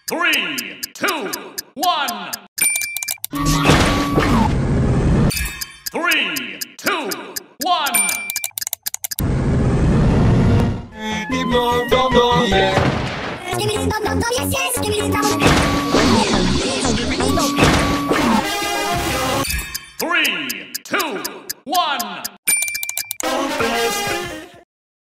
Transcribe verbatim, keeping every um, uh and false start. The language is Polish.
Three, two, one. Three, two, one. Skibidi dum dum, yeah. Skibidi dum dum dum, yes yes. Skibidi dum dum.